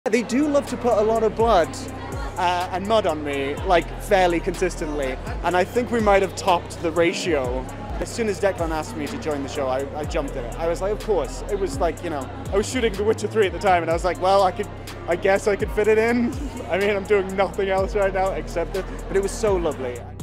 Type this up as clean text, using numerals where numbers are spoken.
They do love to put a lot of blood and mud on me, like, fairly consistently, and I think we might have topped the ratio. As soon as Declan asked me to join the show, I jumped at it. I was like, of course. It was like, you know, I was shooting The Witcher 3 at the time, and I was like, well, I guess I could fit it in. I mean, I'm doing nothing else right now except this, but it was so lovely.